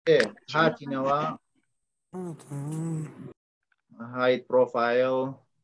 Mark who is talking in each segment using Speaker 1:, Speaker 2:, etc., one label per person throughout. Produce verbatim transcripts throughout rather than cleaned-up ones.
Speaker 1: ئێ هاتینەوە هایت پرۆفایل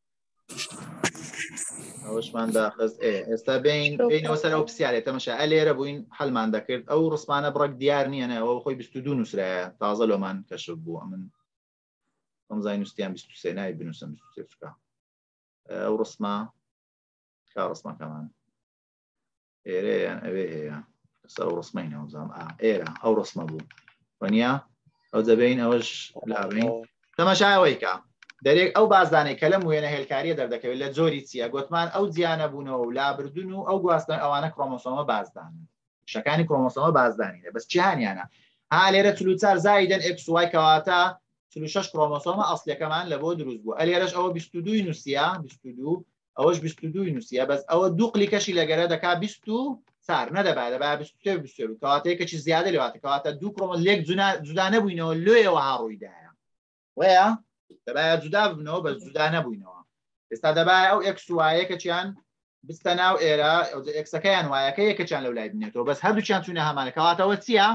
Speaker 1: ئەوشمان داخست ئێ ئێستا بین بینەوە سەر ئەو پرسیارێت تەمەشا ئە لێرە بووین هەڵمان دەکرد ئەو ڕسمانە بڕێک دیار نییەنە ئەوە خۆی بیست و دوو نووسرایە تازە لۆمان کەشف بوو ئەمن ئەمزای نووسیان بیست و سێ نای بنووسم بیست و سێ بچکە ئەو ڕسمە کا ڕسمەکەمان ئێرەیان ئەوێ هەیە ئەستا ئەو ڕسمەینەوە بزانم ئێرە ئەو ڕسمە بوو وەنیا ئەو دەبین ئەوەش لابین تەماشایەوەی کە دەرێک ئەو بازدانەی کە لەم وێنە هێلکاریە دەردەکەوێت لە جۆری چییە گوتمان ئەو جیانە بوونەوە و لابردون و ئەو گواستن ئەوانە کڕۆمۆسۆمە بازدانن شەکانی کڕۆمۆسۆمە بازدانینە بەس جیهانیانە ها لێرە چلو و چوار زائیدەن ئێکس و وای کەواتە چلو و شەش کڕۆمۆسۆمە ئەسڵیەکەمان لە بۆ دروست بوو ئەلێرەش ئەوە بیست و دوو نووسیا بیست و دوو ئەوەش بیست و دوو نووسیا بەس ئەوە دوو قلیکەشی لەگەرە دەکا بیست و چوار نەدەبات دەبات بیست و سێ بیست و سێ کەواتەیەکەی زیادە لێواتە کەواتە دوو کڕۆمۆ لێک جودا نەبووینەوە لێەوە هاڕوویدایە وەیە دەبایە جودا ببنەوە بە جودا نەبووینەوە ئێستا دەبایە ئەو ئێکس وایە کەچیان بستە ناو ئێرە ئێکسەکەیان وایەکە یەکەچیان لەو لای بنێتەوە بەس هەردووچیان چوونە هەمانە کەواتەوە چییە؟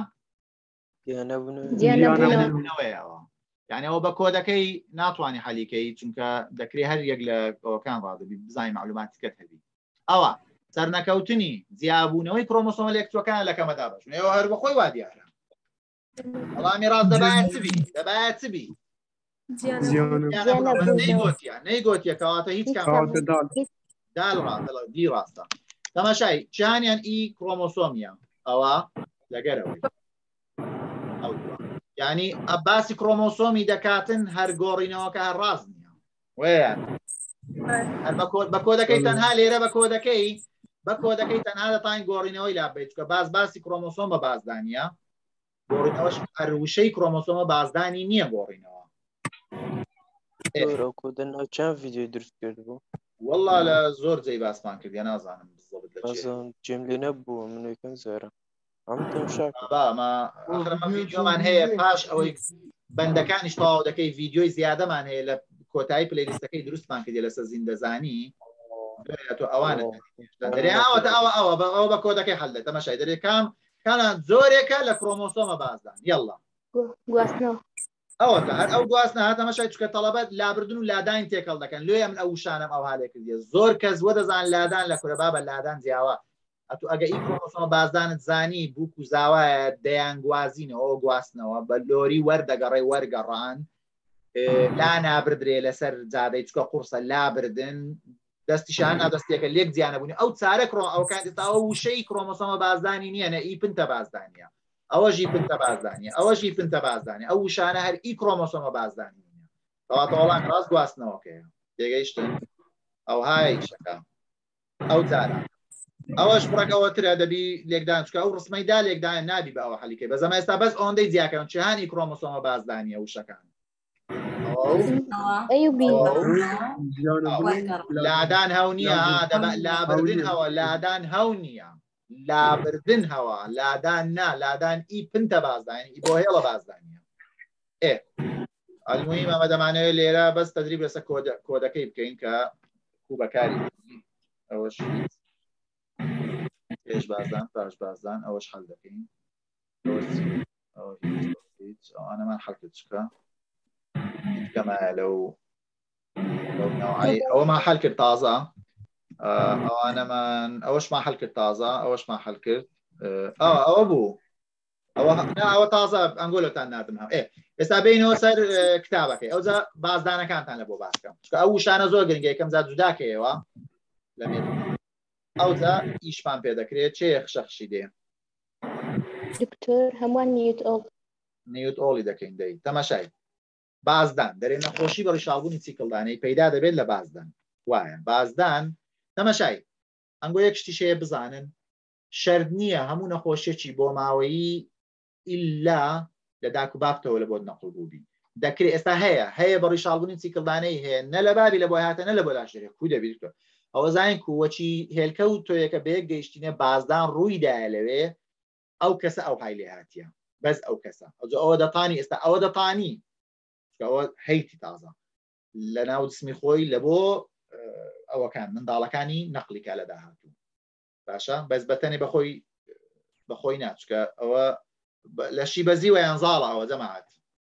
Speaker 1: دیانەبوونەوەیەوە یعنی ئەوە بە کۆدەکەی ناتوانانی حەلیکەی چونکە دەکرێت هەر یەک لە ئەوەکان ڕادبی بزانین معلوماتیکەت هەبی ئەوە سەرنەکەوتنی جیابوونەوەی کڕۆمۆسۆمە لێکتوەکان لە کەمەدا بەشن ئێوە هەر بەخۆی وا دیارە وەڵامی ڕاست دەبایە چبی دەبایە چبی نەیگۆتیە کەواتە هیچ کام دال ڕاست دی ڕاستە تەماشای چیانیان ئی کڕۆمۆسۆمیە ئەوە لەگەرەوەی ئەو یعنی ئەباسی کڕۆمۆسۆمی دەکاتن هەر گۆڕینەوەکە هەر ڕاست نییە وێیان بە کۆدەکەی تەنها لێرە بە کۆدەکەی بە کۆدەکەی تەنها دەتوانین گۆڕینەوەی لابێت چکە باز باسی کڕۆمۆسۆم بە بازدانیە گۆڕینەوەش هەروشەی کڕۆمۆسۆمە بازدانی نییە گۆڕینەوە
Speaker 2: چەند ڤیدیۆ دروست کردبوو
Speaker 1: وەڵا لە زۆر جێی باسمان کردیان نازانم
Speaker 2: جێملی نەبووە منەکەم زۆرە
Speaker 1: ڤیدیۆمان هەیە پاش ئەوەی بەندەکانیش تەواو دەکەی ڤیدیۆی زیادەمان هەیە لە کۆتایی پلەیلیستەکەی دروستمان کردی لەسەر زیندەزانی تۆ ئەوانە دەرێوەتە ئەوە ئەوە بە ئەوە بە کۆدەکەی هەڵدە تەمەشای دەرێکام کانان زۆرێکە لە کڕۆمۆسۆمە بازدان یەڵڵا ئەوە هەر ئەو گواستنە هاتەمەشای چکە تەڵەبەت لابردن و لادان تێکەڵ دەکەن لێ من ئەو شانم ئەو هالێ کردیە زۆر کەس وە دەزان لادان لە کورە با بە لادان جیاوە ئەتو ئەگە ئی کڕۆمۆسۆمە بازدانت زانی بووک و زاوایە دەیان گوازینەوە گواستنەوە بە لۆری وەردەگەڕێ وەرگەڕان لا نابردرێ لەسەر جادەی چکە قورسە لابردن دەستیشان نادەستێکە لێک جیانەبوونی ئەو چارە کڕۆ ئەو کاتێتاوە وشەی کڕۆمۆسۆمە بازدانی نییە نە ئی پنتە بازدانیە ئەوەژی پنتە بازدانیە ئەوەژی پنتە بازدانانی ئەو وشانە هەر ئی کڕۆمۆسۆمە بازدانی نیە کەواتە وەڵام ڕاست گواستنەوەکەیە تێگەیشتن ئەو های شەکە ئەو جارە ئەوەش بڕێکەوەترە دەبی لێکدان چکە ئەو ڕسمەیدا لێکدان نابی بە ئەوە حەلیکەی بە زەمە ئێستا بەس ئەوەندەی جیاکەن چهانی کڕۆمۆسۆمە بازدانیە وشەکان لادان هەو نییە لابردن هەوە لادان هەو نییە لابردن هەوە لادان نا لادان ئی پنتە بازدانی بۆ هێڵە بازدانیە ئێ ئەلموهیم ئەمە دەمانەوێت لێرە بەس تەدریب لەسەر کۆدەکەی بکەین کە کوو بەکاری ئەوەش پێش بازدان پاش بازدان ئەوەش هەڵ دەکەین ئەوانەمان حەڵکرد چکە کەمایە لەو ئەوەمان حەل کرد تازە ئەوانەمان ئەوەشمان حەل کرد تازە ئەوەشمان حەل کرد ئەوە بوو ئەوە تازە ئەنگۆلۆتان نادم هەم ئێستا بینەوە سەر کتابەکەی ئەوجا بازدانەکانتان لە بۆ باسکەم چکە ئەو وشانە زۆر گرنگە یەکەم جا جوداکەیەوە لە مێ ئەوجا ئیشمان پێ دەکرێت چێ خشەخشی دێ
Speaker 3: دکتۆر هەمووان نیوت ئۆڵ
Speaker 1: نیوت ئۆڵی دەکەین دەی تەماشای بازدان دەرێ نەخۆشی بە ڕیشاڵبوونی چیکڵدانەی پەیدا دەبێت لە بازدان وایە بازدان تەماشای ئەنگۆ یەک شتیشەیە بزانن شەرت نییە هەموو نەخۆشیێکی بۆ ماوەیی ئیلا لە داک و بافتەوە لە بۆ نەقڵ بووبی دەکرێت ئێستا هەیە هەیە بە ڕیشاڵبوونی چیکڵدانەی هەیە نە لە بابی لە بۆ هاتە نە لە بۆ لاشێ کوی دەبیێت ئەوە زانین کووەچی هێلکە و تۆیەکە بەیەک گەیشتینە بازدان ڕوویدایە لەوێ ئەو کەسە ئەو های لێ هاتیە بەس ئەو کەسە ئەوە دەتانی ئێستا ئەوە دەتانی ئەوە هەیتی تازە لە ناو جسمی خۆی لە بۆ ئەوەکان منداڵەکانی نەقلیکا لە داهاتوو باشە بەس بەتەنێ بەخۆی بەخۆی ناچکە ئەوە لە شی بەزیوە یان زاڵەوە جەماعەت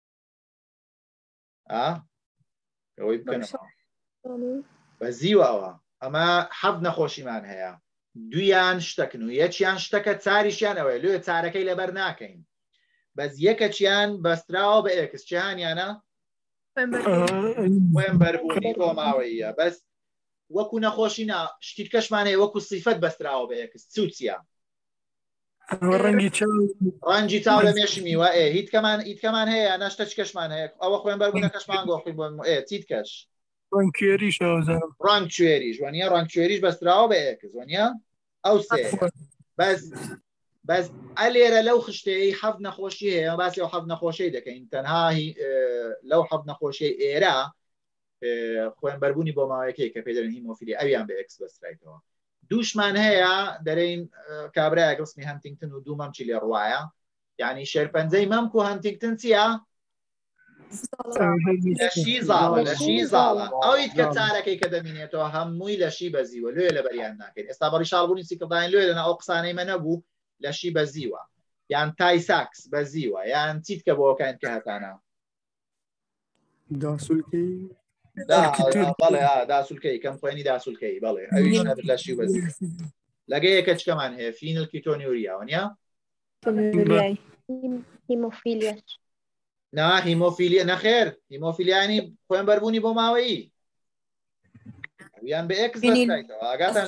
Speaker 1: ئا ئەوەی بکەنەوە بەزیوە ئەوە ئەمە حەفت نەخۆشیمان هەیە دویان شتەکن و یەکیان شتەکە چاریشیان ئەوەیە لێ چارەکەی لەبەر ناکەین بەس یەکەچیان بەستراوە بە ئێکس چیانیانە خوێنبەربوونی بۆ ماوەیە بەس وەکو نەخۆشی نا شتیت کەشمان هەیە وەکو سیفەت بەستراوە بە ئێکس چوچیە ڕەنگی چاو لە مێشی میوە ئێ هیتکەمان هیتکەمان هەیە نەشتە چ کەشمان هەیە ئەوە خوێنبەربوونە کەشمان گۆخی بۆ ئێ چیت کەش
Speaker 4: ڕەنگ کوێریش
Speaker 1: ڕەنگ کوێریش وانە ڕەنگ کوێریش بەستراوە بە ئێکس وانە ئەو سێ بەس بەس ئەلێرە لەو خشتەیە حەفت نەخۆشی هەیە باسی ئەو حەفت نەخۆشی دەکەین تەنها لەو حەفت نەخۆشی ئێرە خوێنبەربوونی بۆ ماوەیەکەی کە پێ دەڵێن هیمۆفیلی ئەویان بە ئێکس بەسترایتەوە دووشمان هەیە دەرەین کابرایە ڕسمی هەنتینگتن و دوو مەمچی لێ ڕواایە یعنی شێرپەنجەی مەمک و هەنتینگتن چییە؟ لەشی زاڵە لەشی زاڵە ئەویت کە چارەکەی کە دەمینێتەوە هەمووی لەشی بەزیوە لێ لە بەریان ناکەین ئێستا بەڕی شاڵبوونی سیکڵداین لێ لەنا ئەو قسانەی مە نەبوو لەشی بەزیوە یان تای ساکس بەزیوە یان چیت کە بۆکەین کە هەتانە
Speaker 4: داسوولکەی
Speaker 1: بەڵێ داسوولکەی کەم خوێنی داسوولکەی بەڵێ ئەویش لەشی بەزی لەگە یەکە چکەمان هەیە فینل کیتۆنیوریاوە نیە
Speaker 3: هیمۆفیلیا
Speaker 1: نا هیمۆفیلیە نەخێر هیمۆفیلیانی خوێنبەربوونی بۆ ماوەیی ئەویان بە ئێکس بەسترایتەوە ئاگاتان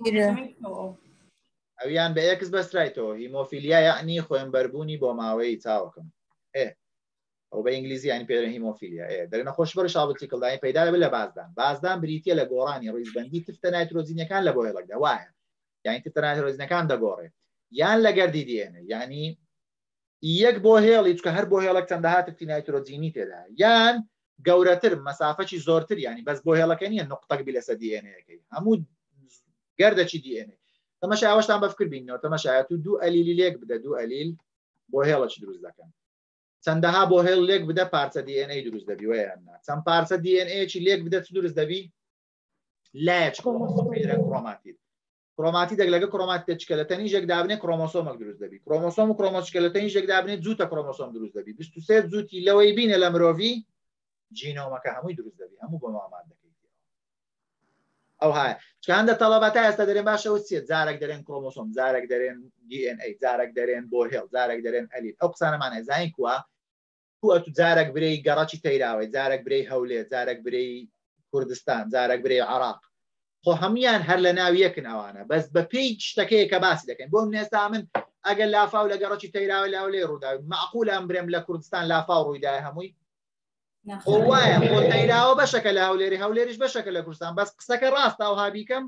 Speaker 1: ئەویان بە ئێکس بەسترایتەوە هیمۆفیلیا یعنی خوێنبەربوونی بۆ ماوەیی چاوەکەم ئێ ئەو بە ئینگلیزی ینی پێدەڵێن هیمۆفیلیا ئێ دەرێنە خۆشبەری شاڵبەتیکڵدانی پەیدا دەبێت لە بازدان بازدان بریتیە لە گۆڕانی ڕیزبەندی تفتە نایترۆجینەکان لە بۆ هێڵکدا وایە یعنی تفتە نایترۆجینەکان دەگۆڕێت یان لە گەردی دیێنێ یعنی یەک بۆ هێڵی چکە هەر بۆ هێڵک چەندەها تفتی نایترۆجینی تێدا یان گەورەتر مەسافەی زۆرتر ینی بەس بۆ هێڵەکە نیە نقطەک بی لەسەر دیێنەیەکەی هەموو گەردەچی دیێنێ تەمەشا ئەوەشتان بەفکر بینەوە تەمەشایەت و دوو ئەلیلی لێک بدە دوو ئەلیل بۆ هێڵەکی دروست دەکەن چەندەها بۆ هێڵ لێک بدە پارچە دیێنەی دروست دەبی وەیاننا چەند پارچە دیێنەیەکی لێک بدە چ دروست دەبی لایەک کڕۆماتیت کڕۆماتیدێک لەگە کڕۆماتیت چکەلەتەنی ژێک دابنێ کڕۆمۆسۆمێک دروست دەبی کڕۆمۆسۆم و کڕۆمۆچکەلەتەنی ژێک دابنێ جووتە کڕۆمۆسۆم دروست دەبی بیست و سێ جووتی لەوەی بینە لە مرۆڤی جینۆمەکە هەمووی دروست دەبی هەموو بۆ مامان دەکەیت ئەو هاە چکەندە تەڵەبەتە ئێستا دەرێن باشەوە چێت جارێک دەرێن کڕۆمۆسۆم جارێک دەرێن دی ئێن ئەی جارێک دەرێن بۆ هێڵ جارێک دەرێن ئەلیل ئەو قسانەمان هەزانین کووە کووە تو جارێک برەی گەڕەکی تەیراوەی جارێک برەی هەولێر جارێک برەی کوردستان جارێک برەی عێراق خۆ هەمویان هەر لە ناو یەکن ئەوانە بەس بە پێی شتەکەیە کە باسی دەکەین بۆ منێستا من ئەگەر لافاو لە گەڕەکی تەیراوە لاولێ ڕووداوی معقولە ئەم برێم لە کوردستان لافاو ڕوویدای هەمووی وایە خۆ تەیراوە بەشەکە لە هەولێری هەولێریش بەشەکە لە کوردستان بەس قسەکە ڕاستە ئەو هابیکەم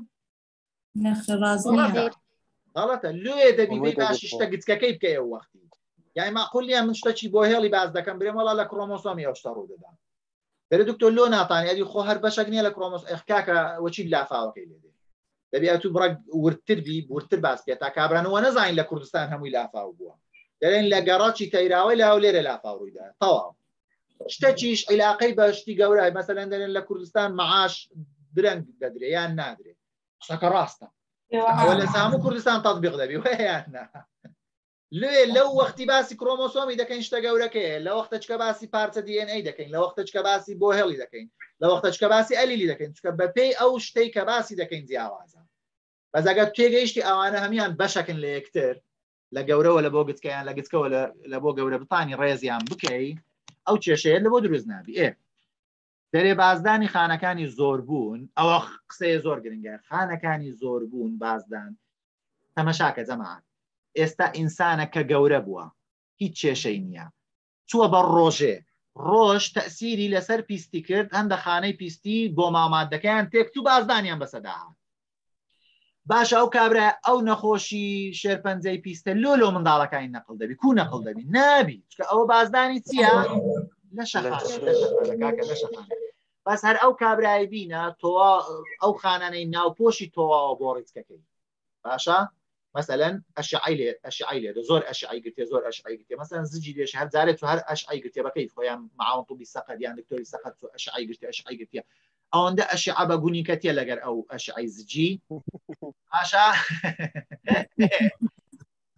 Speaker 1: غەڵەتە لێ دەبی بێ باشی شتە گچکەکەی بکەیە وەختی یعنی معقولیە من شتێکی بۆ هێڵی باز دەکەم برێم وەڵا لە کڕۆمۆسۆمی ئەو شتە ڕوو دەدام بەرە دکتۆر لۆ ناتانی ئەدی خۆ هەر بەشێک نییە لە کڕۆمۆس ئەخکاکە وەچی لافاوەکەی لێ دێ دەبی تو بڕک ورتر بی ورتر باس بێت تا کابرانەوە نەزانین لە کوردستان هەمووی لافاو بووە دەرێن لە گەڕاکی تەیراوەی لە هەولێرە لافاو ڕوویدا تەواو شتێکیش عیلاقەی بەشتی گەورە مەسەلەن دەرێن لە کوردستان مەعاش درەنگ دەدرێ یان نادرێ قسەکە ڕاستە ئەوە لە هەموو کوردستان تەطبیق دەبی وەیان نا لێ لەو وەختی باسی کڕۆمۆسۆمی دەکەین شتە گەورەکەیە لە وەختە چکە باسی پارچە دی ئێن ئەی دەکەین لە وەختە چکە باسی بۆ هێڵی دەکەین لە وەختە چکە باسی ئەلیلی دەکەین چکە بەپێی ئەو شتەی کە باسی دەکەین جیاوازە بەس ئەگەر تێگەیشتی ئەوانە هەمیان بەشەکن لە یەکتر لە گەورەوە لە بۆ گچکەیان لە گچکەوە لە بۆ گەورە بتانی ڕێزیان بکەی ئەو کێشەیە لە بۆ دروست نابی ئێ دەرێ بازدانی خانەکانی زۆربوون ئەوە قسەیە زۆر گرنگە خانەکانی زۆربوون بازدان تەمەشاکە جەماعەت ئێستا ئینسانە کە گەورە بووە هیچ کێشەی نییە چووە بە ڕۆژێ ڕۆژ تەسیری لەسەر پیستی کرد هەندە خانەی پیستی بۆ مامادەکەیان تێکت و بازدانیان بەسەداهات باشە ئەو کابرا ئەو نەخۆشی شێرپەنجەی پیستە لۆ لۆ منداڵەکانی نەقڵ دەبی کو نەقڵ دەبی نابی چکە ئەوە بازدانی چییە لە شەخانەکە لە شەخانە بەس هەر ئەو کابرای بینە تۆوا ئەو خانانەی ناوپۆشی تۆواوە بۆ ڕیچکەکەی باشە مثلا ئەشعی لێ ئەشعی لێ زۆر ئەشعی گرتێ زۆر ئەشعی گرتێ مثلا زجی لێش هەر جارێت هەر ئەشعی گرتێ بەکەی خۆیان معاون طبی سەقەت یان دکتۆری سەقەت ئەشعی گرتێ ئەشعی گرتێ ئەوەندە ئەشعە بە گونیکەتیە لەگەر ئەو ئەشعی زجی پاشا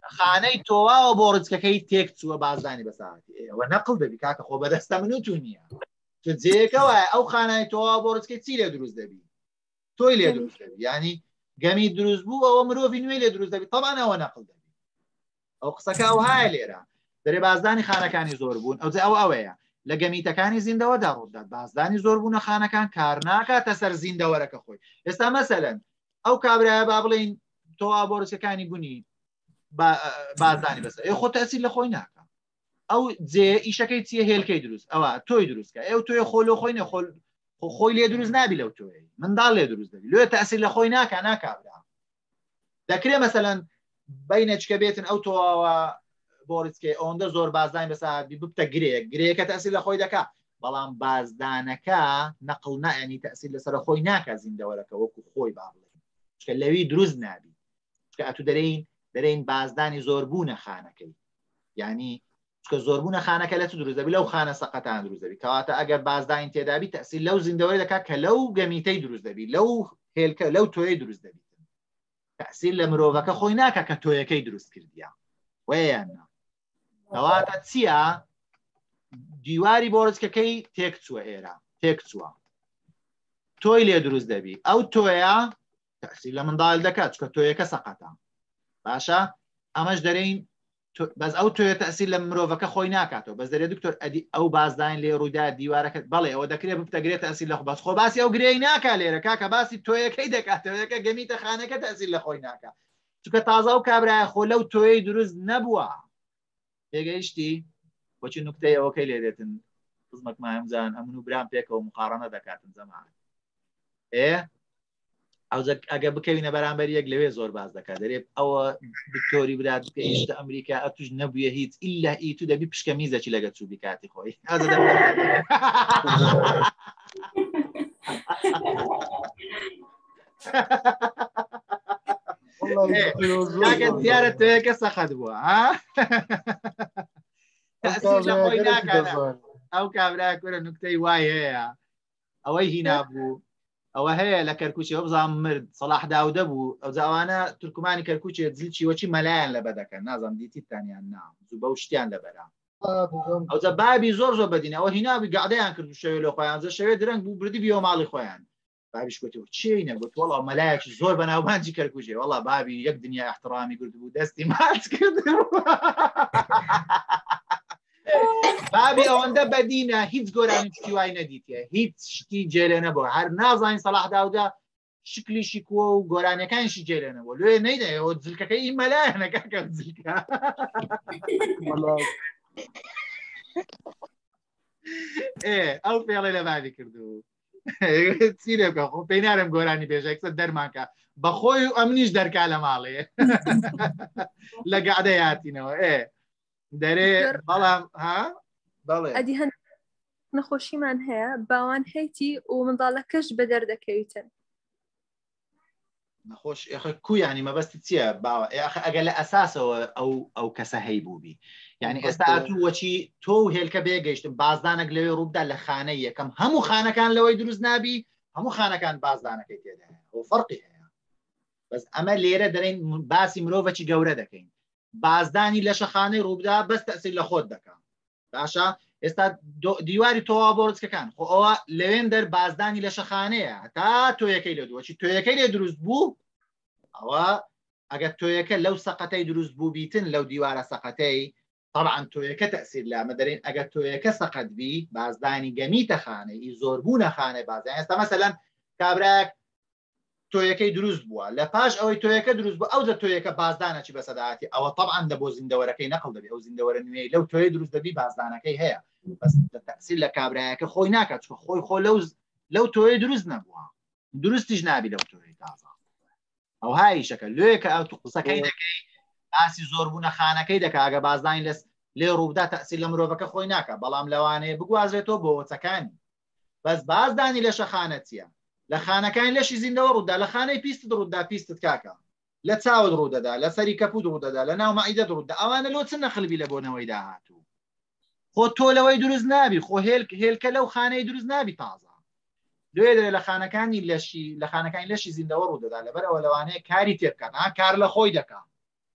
Speaker 1: خانەی تۆواوە بۆ ڕچکەکەی تێک چووە بازدانی بەساعتی ئەوە نەقڵ دەبی کاکە خۆ بەدەستە من و تو نییە جێەکەوە ئەو خانای تۆوا بۆ ڕچکەی چی لێ دروست دەبی تۆی لێ دروست دەبی ینی گەمی دروست بوو ئەوە مرۆڤی نوێی لێ دروست دەبی طبعا ئەوە نەقڵ دەبی ئەو قسەکە ئەو هایە لێرە دەرێ بازدانی خانەکانی زۆر بوون ئەو ئەو ئەوەیە لە گەمیتەکانی زیندەوەدا ڕوودات بازدانی زۆر بوونە خانەکان کار ناکاتە سەر زیندەوەرەکە خۆی ئێستا مەسەلەن ئەو کابرایە با بڵین تۆوا بۆ ڕچکەکانی بوونی بازدانی بەسەر ئێ خۆ تەسیر لە خۆی ناکە ئەو جێ ئیشەکەی چیە هێلکەی دروست ئەوە تۆی دروستکە ئێو تۆی خۆلۆ خۆی نە خۆی لێ دروست نابی لەو تۆی منداڵ لێ دروست دەبی لێ تەسیر لە خۆی ناکە ناکابرا دەکرێت مەسەلەن بینەچکە بێتن ئەو تۆواوە بۆ ڕچکەی ئەوەندە زۆر بازدانی بەسەر ببتە گرێک گرەیەکە تەسیر لە خۆی دەکا بەڵام بازدانەکە نەقڵ نایەنی تەسیر لەسەر خۆی ناکە زیندەوەرەکە وەکو خۆی با بڵێن چکە لەوی دروست نابی چکە ئەتو دەرەین دەرەین بازدانی زۆربوونە خانەکەی یعنی چکە زۆربوونە خانەکە لە چ دروست دەبی لەو خانە سەقەتان دروست دەبی کەواتە ئەگەر بازدانی تێدابی تەسیر لەو زیندەوەری دەکات کە لەو گەمیتەی دروست دەبی لەو هێلکە لەو تۆی دروست دەبی تەسیر لە مرۆڤەکە خۆی ناکە کە تۆیەکەی دروست کردیە وەیانە کەواتە چییە دیواری بۆ ڕچکەکەی تێک چووە ئێرە تێک چووە تۆی لێ دروست دەبی ئەو تۆیە تەسیر لە منداڵ دەکات چکە تۆیەکە سەقەتە باشە ئەمەش دەرەین بەس ئەو تۆیە تەسیر لە مرۆڤەکە خۆی ناکاتەوە بەس دەرێت دکتۆر ئەدی ئەو بازدان لێ ڕوویدا دیوارەکە بەڵێ ئەوە دەکرێت بتەگرێت تەسیر لە خۆ بەس خۆ باسی ئەو گرەی ناکا لێرە کاکە باسی تۆیەکەی دەکاتەوەیەکە گەمیتە خانەکە تەسیر لە خۆی ناکە چونکە تازە ئەو کابرایە خۆ لەو تۆیەی دروست نەبووە تێگەیشتی بۆچی نوکتەی ئەوەکەی لێ دێتن قزمەک مامزان ئەمن و برام پێکەوە مقارنە دەکاتن زەمان ئێ ئەو ئەگە بکەوینە بەرامبەر یەک لەوێ زۆر باز دەکات دەرێت ئەوە دکتۆری برات پێیشتە ئەمریکا ئەتوش نەبووە هیچ ئیلا ئی تو دەبی پشکە میزەکی لەگە چوبی کاتی خۆی دیارە تۆیەکە سەخت بووە ئەو کابرا کورە نوکتەی وای هەیە ئەوەی هینا بوو ئەوە هەیە لە کەرکوچی ئەو بزان مرد سەلاح داودە بوو ئەو جاوانە تورکمانی کەرکوچێت زیلچی وەچی مەلایەن لە بەدەکەن نازانم دیتیتانیان نام زوو بەو شتیان لەبەرا ئەو جا بابی زۆر زۆر بەدینە ئەوە هینابی گەعدەیان کرد و شەوێ لە خۆیان زە شەوێ درەنگ بوو بردی بیەوە ماڵی خۆیان بابیش گوتی چێینە گوت وەڵا مەلایەکی زۆر بەناوبانجی کەرکوچێ وەڵا بابی یەک دنیا احترامی کرد بوو دەستی ماچ کرد بابی ئەوەندە بەدینە هیچ گۆرانی شتی وای نەدیتە هیچ شتی جێلێ نەبووە هەر نازانین سەلاح داودا شکلیشی کووە و گۆرانەکانشی جێلێ نەبووە لێ نەیدەوە جلکەکەی ئی مەلایەنەکە جلکە ئێ ئەو پێڵێ لە بابی کردو چی لێ بکە خۆ پێی نارم گۆرانی بێژێکسە دەرمانکە بەخۆی و ئەمنیش دەرکا لە ماڵێ لە گەعدە هاتینەوە ئێ دەرێ بەڵام ها بەڵێ
Speaker 4: ئەدی هەند نەخۆشیمان هەیە باوان هەیتی و منداڵەکەش بە دەردەکەویتن
Speaker 1: نەخۆش کویانی مەبەستی چییە باوە ئەگەر لە ئەساسەوە ئەو ئەو کەسە هەی بووبی یعنی ئێستا ئەتوو وەچی تۆ و هێلکە بێگەیشتن بازدانێک لەوێ ڕووبدا لە خانەی یەکەم هەموو خانەکان لەوەی دروست نابی هەموو خانەکان بازدانەکەی تێدا ئەو فەرقی هەیە بەس ئەمە لێرە دەرێن باسی مرۆڤەکی گەورە دەکەین بازدانی لە شەخانەی ڕووبدا بەس تەسیر لە خۆت دەکەم باشە ئێستا دیواری تۆوا بۆ ڕچکەکان خۆ ئەوە لەوێن دەر بازدانی لە شەخانەیە تا تۆیەکەی لە دووەچی تۆیەکەی لێ دروست بوو ئەوە ئەگەر تۆیەکە لەو سەقەتەی دروست بوو بیتن لەو دیوارە سەقەتەی طبعا تۆیەکە تەسیر لە ئەمە دەرێن ئەگەر تۆیەکە سەقەت بی بازدانی گەمیتە خانەی زۆربوونە خانەی بازدان ئێستا مەسەلەن کابراک تۆیەکەی دروست بووە لە پاش ئەوەی تۆیەکە دروست بوو ئەو جە تۆیەکە بازدانەکی بەسەداهاتی ئەوە طبعا دە بۆ زیندەوەرەکەی نەقڵ دەبی ئەو زیندەوەرە نوێی لەو تۆی دروست دەبی بازدانەکەی هەیە بەس تەسیر لە کابراایەکە خۆی ناکات چکە خۆی خۆ لەو لەو تۆی دروست نەبووە دروستیش نابی لەو تۆی تازە ئەو هایشەکە لێکە ئەو تو قسەکەی دەکەی باسی زۆربوونە خانەکەی دەکا ئەگە بازدانی لەس لێ ڕوودا تەسیر لە مرۆڤەکە خۆی ناکە بەڵام لەوانەیە بگوازرێتەوە بۆ وەچەکانی بەس بازدانی لە شەخانە چییە لە خانەکان لەشی زیندەوە ڕوودا لە خانەی پیستت ڕوودا پیستت کاکە لە چاوت ڕوودەدا لە سەری کەپود ڕوودەدا لە ناو مەعیدەت ڕوودا ئەوانە لۆ چ نەخلبی لە بۆنەوەی داهاتوو خۆ تۆ لەوەی دروست نابی خۆ هێلکە لەو خانەی دروست نابی تازە دوێ لە خانەکانی لەشی لە خانەکانی لەشی زیندەوە ڕوودەدا لەبەر ئەوە لەوانەیە کاری تێ بکەن کار لە خۆی دەکات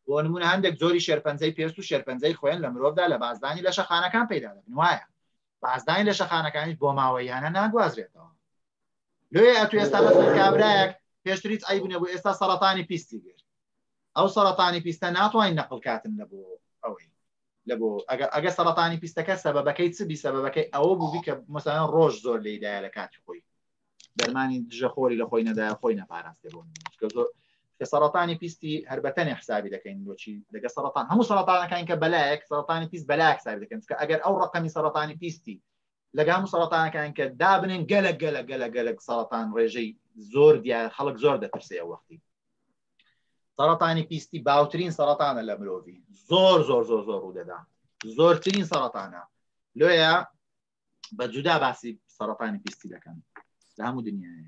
Speaker 1: بۆ نمونە هەندێک زۆری شێرپەنجەی پێست و شێرپەنجەی خۆیان لە مرۆڤدا لە بازدانی لە شەخانەکان پەیدا دەبن وایە بازدانی لە شەخانەکانیش بۆ ماوەیانە ناگوازرێتەوە لێ ئەتو ئێستا مەسەڵەن کابرایەک پێشتر هیچ عەیب نەبوو ئێستا سەرەتانی پیستی گرت ئەو سەرەتانی پیستە ناتوانین نەقڵ کاتن لە بۆ ئەوەی لە بۆ ئەگە سەرەتانی پیستەکە سەبەبەکەی چبی سەبەبەکەی ئەوە بووبی کە مەسەڵەن ڕۆژ زۆر لێدایە لە کاتی خۆی دەرمانی دژەخۆری لە خۆی نەدایە خۆی نەپاراستێ بۆ کە سەرەتانی پیستی هەربەتەنێ حسابی دەکەین بۆچی لەگە سەرەتان هەموو سەرەتانەکان کە بەلایەک سەرەتانی پیست بەلایەک حسابی دەکەن کە ئەگەر ئەو ڕقەمی سەرەتانی پیستی لەگە هەموو سەرەتانەکان کە دابنن گەلە گەلە گەلە گەلە سەرەتان ڕێژەی زۆر دیار خەڵک زۆر دەترسێ ئەو وەختی سەرەتانی پیستی باوترین سەرەتانە لە مرۆڤی زۆر زۆر زۆر زۆر ڕوو دەدا زۆرترین سەرەتانە لۆیە بە جودا باسی سەرەتانی پیستی دەکەن لە هەموو دنیاە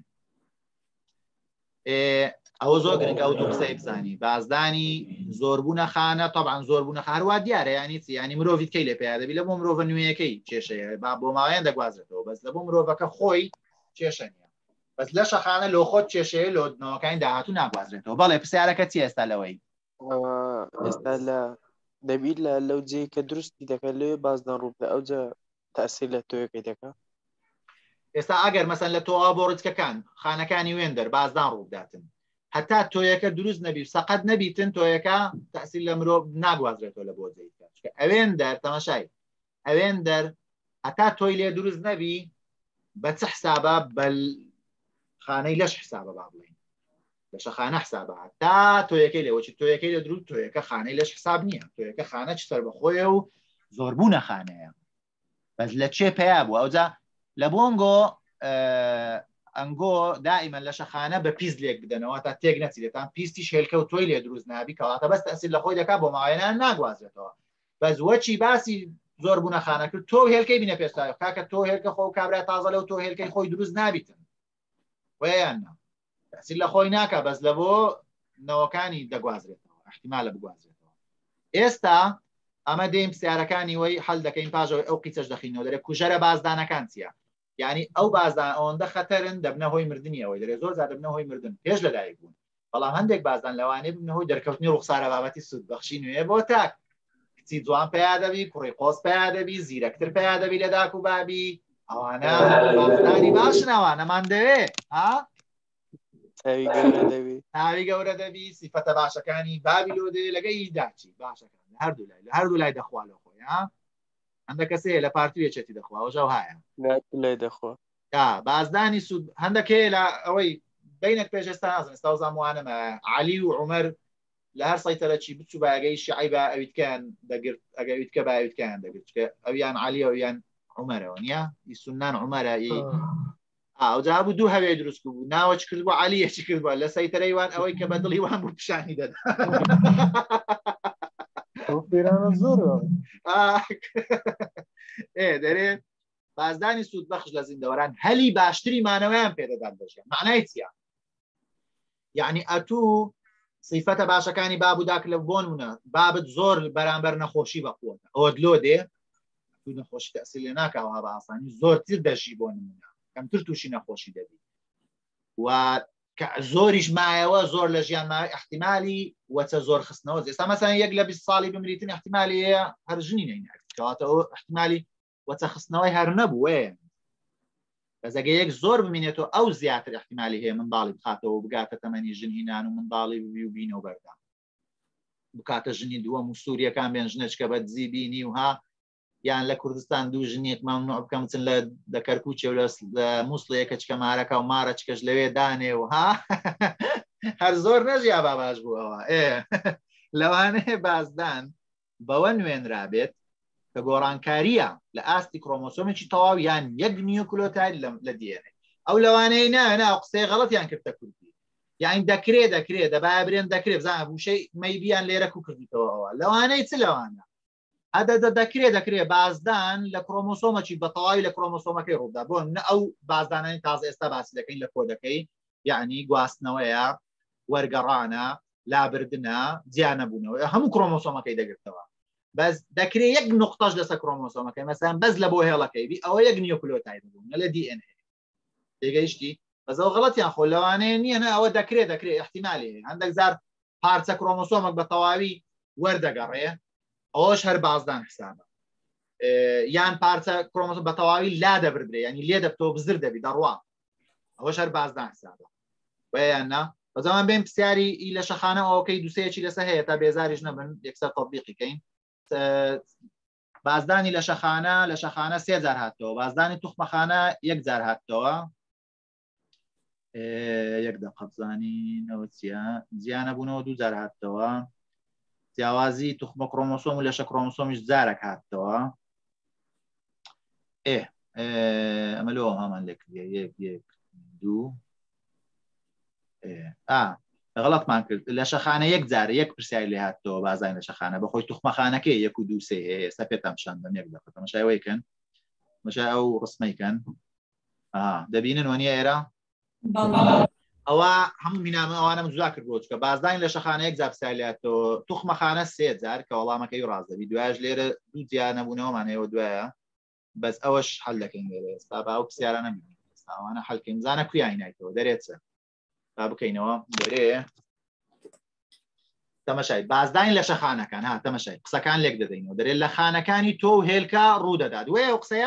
Speaker 1: ئەوە زۆر گرنگە ئەو دوو قسەی بزانی بازدانی زۆربوونە خانە طبعاً زۆربوونە هەروە دیارە یانی چی ینی مرۆڤیت کەی لێ پێیا دەبی لە بۆ مرۆڤە نوێیەکەی کێشەیە با بۆ ماوەیان دەگوازرێتەوە بەس لە بۆ مرۆڤەکە خۆی کێشە نیە بەس لە شەخانە لۆ خۆت کێشەیە لۆنەوەکانی داهاتوو ناگوازرێتەوە بەڵێ پرسیارەکە چی ئێستا لەوەی
Speaker 2: ئێستا لە دەبیت لە لەو جێ کە دروستی دەکات لێ بازدان ڕووبدا ئەوجا تەسیر لە تۆیەکەی دەکات
Speaker 1: ئێستا ئەگەر مەسەن لە تۆ بۆ ڕچکەکان خانەکانی وێندەر بازدان ڕووداتن هەتا تۆیەکە دروست نەبی سەقەت نەبیتن تۆیەکە تەسیر لە مرۆڤ ناگوازرێتەوە لە بۆ جێیکە ئەوێن دەر تەماشای ئەوێن دەر هەتا تۆی لێ دروست نەبی بە چ حسابە بەل خانەی لەش حسابە با بڵێن لە شەخانە حسابە تا تۆیەکەی لێوەچی تۆیەکەی لە دروست تۆیەکە خانەی لەش حساب نییە تۆیەکە خانە چ سەر بەخۆیە و زۆربوونە خانەیە بەس لە چێ پێیا بوو ئەوجا لە بۆنگۆ ئەنگۆ دائیمە لە شەخانە بە پیس لێک بدەنەوە تا تێک نەچێتان پیستی شێلکە و تۆی لێ دروست نابی کەواتە بەس تەسیر لە خۆی دەکات بۆ ماوەیان ناگوازرێتەوە بەس وەچی باسی زۆر بوونە خانە کرد تۆ هێلکەی بینە پێستاوی کاکە تۆ هێلکە خۆ کابرا تازە لەو تۆ هێلکەی خۆی دروست نابیتن ویان تەسیر لە خۆی ناکە بەس لە بۆ نەوەکانی دەگوازرێتەوە احتیمالە بگوازرێتەوە ئێستا ئەمە دێم پرسیارەکانی وەی هەڵ دەکەین پاژەوەی ئەو قیچەش دەخینەوە دەرێ کوژەرە بازدانەکان چییە یعنی ئەو بازدان ئەوەندە خەتەرن دەبنە هۆی مردنیەوەی دەرێ زۆر زار دەبنە هۆی مردن پێش لەلایەک بوون بەڵام هەندێک بازدان لەوانەیە ببنە هۆی دەرکەوتنی ڕوخسارە بابەتی سودبەخشی نوێ بۆ تاک کچی جوان پیا دەبی کوڕی قۆس پیا دەبی زیرەکتر پیا دەبی لە داک و بابی ئەوانە بازدانی باشن ئەوانەمان دەوێ ها
Speaker 2: تاوی گەورە دەبی
Speaker 1: تاوی گەورە دەبی سیفەتە باشەکانی بابی لۆ دێ لەگەی داچی باشەکان لە هەردوو لای لە هەردوو لای دەخوا لە خۆی ها هەندە کەسەیە لە پارتویەکێتی دەخوا ئەوژەو هایە
Speaker 2: لای دەخوا
Speaker 1: بازدانی سود هەندێکێ لە ئەوەی بینێک پێش ئێستا نازن ئێستا زانوانەمە عەلی و عومەر لە هەر سەیتەرەکی بچوو باگەی شیعی با ئەویتکان دەگرت ئەگە ئەویتکە با ئەویتکان دەگرت کە ئەویان عەلی ئەویان عومەرەوە نییە ئی سونان عومەرە ئی ئەوجا بوو دوو هەوێ دروست بوو ناوە چ کرد بوو عەلیە چی کرد بووە لە سەیتەرەی وان ئەوەی کە بەدڵی وان بوو پیشانی دەدا ئێ دەرێ بازدانی سوودبەخش لە زیندەوەران هەلی باشتری مانەوەیان پێدەدات دەژیان معنای چییە یعنی ئەتوو سیفەتە باشەکانی بابوداک لە بۆن وونە بابت زۆر بەرامبەر نەخۆشی بەخۆتە ئەوە دلۆ دێ نەخۆشی تەسیر لێ ناکەوە بە ئاسانی زۆرتر دەژی بۆ نمونە کەمتر تووشی نەخۆشی دەبی و زۆریش مایەوە زۆر لە ژیان ماوەی احتیمالی وەچە زۆر خستنەوە ئێستا مەسەڵەن یەک لە بیست ساڵی بمریتن احتیمالی هەیە هەر ژنی نەینەکەواتە ئەو احتیمالی وەچە خستنەوەی هەر نەبووە بەزەگە یەک زۆر بمینێتەوە ئەو زیاتر احتیمالی هەیە منداڵی بخاتەوە بگاتە تەمەنی ژن هینان و منداڵی ببی و بینەوە بەردام بکاتە ژنی دووەم و سووریەکان بێن ژنەچکە بە دزی بینی وها یان لە کوردستان دوو ژنێک مەمنوع بکەم بچن لە دەکەرکوچێ و لە مووسڵەیەکە چکە مارەکە و مارە چکەش لەوێ دانێ و ها هەر زۆر نەژیا با باش بووەوە ئێ لەوانەیە بازدان بەوە نوێنرابێت کە گۆڕانکاریە لە ئاستی کرۆمۆسۆمێکی تەواو یان یەک نیوکلۆتاید لە دیێنێ ئەو لەوانەیە نانە قسەی غەڵەتیان کردە کوردی یان دەکرێت دەکرێت دەبا برێن دەکرێت بزانە بوشەی مەیبیان لێرە کو کردیتەوەەوە لەوانەی چ لەوانە ئەدە دەکرێت دەکرێت بازدان لە کرۆمۆسۆمەکی بە تەواوی لە کرۆمۆسۆمەکەی ڕوودا بۆ ئەو بازدانانی تازە ئێستا باسی دەکەین لە کۆدەکەی یعنی گواستنەوەیە وەرگەڕانە لابردنە جیانەبوونەوە هەموو کرۆمۆسۆمەکەی دەگرتەوە بەس دەکرێت یەک نقطەش لەسەر کرۆمۆسۆمەکەی مەسەن بەس لە بۆ هێڵەکەی بی ئەوە یەک نیوکلۆتاید بوون لە دی ئێن ئێ تێگەیشتی بەس ئەو غەڵەتیان خۆ لەوانەیە نییە ئەوە دەکرێت دەکرێت احتیمالی هەندێک زار پارچە کرۆمۆسۆمێک بە تەواوی وەردەگەڕێ ئەوەش هەر بازدان حسابە یان پارچە کرۆمۆسۆم بە تەواوی لا دەبردرێ ینی لێ دەبتەوە بزر دەبی دەڕوا ئەوەش هەر بازدان حسابە ویاننا بەزەمان بێن پرسیاری ئی لە شەخانە ئەوکەی دووسەیەکی لەسەر هەیە تا بێزاریش نەبن یەکسەر تەطبیقیکەین بازدانی لە شەخانە لە شەخانە سێ جار هاتەوە بازدانی توخمەخانە یەک جار هاتەوە یەک دەقە بزانینەوە چیە زیانە بوونەوە دوو جار هاتەوە جیاوازی توخمە کرۆمۆسۆم و لەشە کرۆمۆسۆمیش جارێک هاتەوە ئێ ئەمە لەوە هەمان لێکردە یەک یەک دوو غەڵەتمان کرد لە شەخانە یەک جارە یەک پرسیاری لێ هاتەوە بازای لە شەخانە بەخۆی توخمەخانەکەی یەک و دوو سێ هەیە ئێستا پێتان شاندەم یەک دەقە تەماشایەوەیکەن مەشای ئەو ڕسمەیکەن دەبینن وەنیە ئێرە ئەوە هەموو بینامە ئەوانم جودا کرد بۆ چکە بازدانی لە شەخانە یەک جار پرسیاری لێ هاتەوە توخمەخانە سێ جار کە وەڵامەکەی ڕاست دەبی دوایش لێرە دوو جیا نەبوونەوەمان هەیە دوایە بەس ئەوەش هەڵ دەکەین لێرە ئێستا با ئەو پرسیارە نەبینین ئێستا ئەوانە هەڵکەین بزانە کوی ئاینایتەوە دەرێت چە با بکەینەوە دەرێ تەمەشای بازدانی لە شەخانەکان ها تەمەشای قسەکان لێک دەدەینەوە دەرێت لە خانەکانی تۆ و هێلکە ڕوودەدات وێ ئەو قسەیە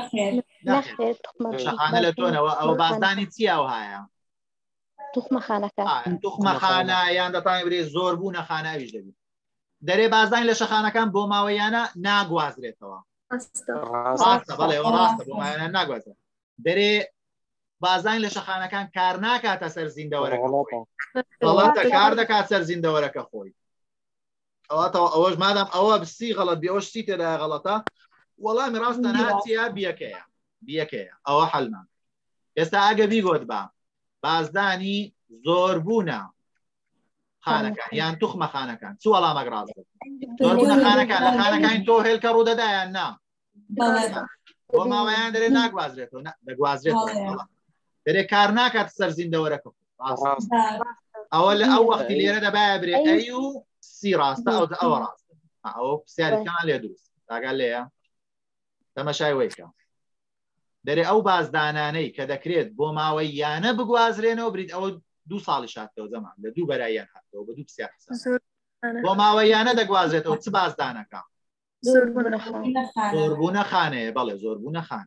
Speaker 1: شەخانە لە تۆنەوە ئەوە بازدانی چیە ئەو هایە
Speaker 3: توخمەخانەکە
Speaker 1: توخمەخانە یان دەتوانێت برێ زۆر بوو نەخانەویش دەبێت دەرێ بازدانی لە شەخانەکان بۆ ماوەیانە ناگوازرێتەوە ڕاستە بەڵێ ئەوە ڕاستە بۆ ماوەیانە ناگوازرێت دەرێ بازان لە شەخانەکان کار ناکاتە سەر زیندەوەرەکە غەڵەتە کار دەکات سەر زیندەوەرەکە خۆی ئەوەتەوە ئەوەش مادام ئەوە بسی غەڵەت بێ ئەوەش سی تێدا غەڵەتە وەڵامی ڕاستە ناچیە بیەکەیە بیەکەیە ئەوە حەلمان ئێستا ئەگە بیگۆت بە بازدانی زۆربوونە خانەکان یان توخمە خانەکان چ وەڵامەک ڕاست زۆربوونە خانەکان لە خانەکانی تۆ هێلکە ڕوودەدایان نا بۆ ماوەیان دەرێ ناگوازرێتەوە دەگوازرێتەوە دەرێ کار ناکات سەر زیندەوەرەکە ئەوە لە ئەو وەختی لێرە دەبایە برێ ئەی و سی ڕاستە ئەو ئەوە ڕاستە ئەوە پرسیارەکان لێ دروست ئاگال لێیە تەمەشای وەیکە دەرێ ئەو بازدانانەی کە دەکرێت بۆ ماوەی یانە بگوازرێنەوە بریت ئەوە دوو ساڵی شاتەوە زەمان لە دوو بەرایان هاتەوە بە دوو پرسیار بۆ ماوەی یانە دەگوازرێتەوە چ بازدانەکە زۆربوونە خانەیە بەڵێ زۆربوونە خانەیە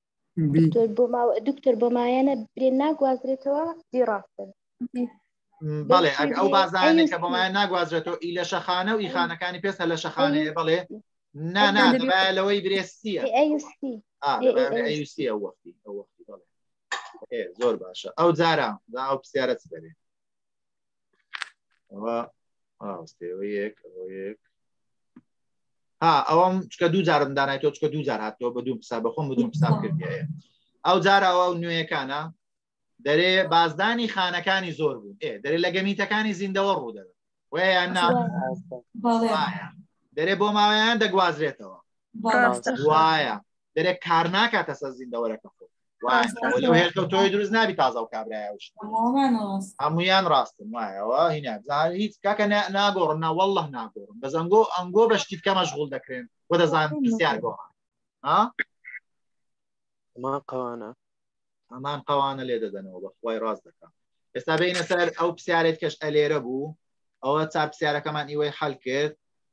Speaker 3: دکتۆر بۆ مایانە برێ ناگوازرێتەوە دی ڕاستن
Speaker 1: بەڵێ ئەو بازانێک کە بۆمایان ناگوازرێتەوە ئی لە شەخانە و ئیخانەکانی پێستە لە شەخانەیە بەڵێ نانا دەبایە لەوەی برێستیە ئەوستی ئەو وەختی ئەو وەختی بەڵێ زۆر باشە ئەو جارە ئەو پرسیارە چ دەبێت ئەوە ڕاستەوە یەک ئەوە یەک ها ئەوەم چکە دوو جارم دانایەوە چکە دوو جار هاتەوە بە دوو حساب بەخۆم بە دوو حساب کردیە ئەو جارەوە ئەو نوێیەکانە دەرێ بازدانی خانەکانی زۆر بوون ئێ دەرێ لە گەمیتەکانی زیندەوە ڕوودەدەن وەیان نا دەرێ بۆ ماوەیان دەگوازرێتەوە وایە دەرێ کار ناکاتە سەر زیندەوەرەکە خۆ هێرکەوتۆی دروست نابی تازە و کابرایە هەمویان ڕاستن وایەوە هینە هیچ کاکە ناگۆڕن ناوەڵڵه ناگۆڕن بە زەنگۆ ئەنگۆ بە شتی بکە مەشغوڵ دەکرێن بۆ دەزان پرسیار گۆڕان
Speaker 2: ئەمان قەوانە
Speaker 1: ئەمان قەوانە لێ دەدەنەوە بەخوای ڕاست دەکەم ئێستا بینە سەر ئەو پرسیارێت کەش ئەلێرە بوو ئەوە چار پرسیارەکەمان ئیوەی حەل کرد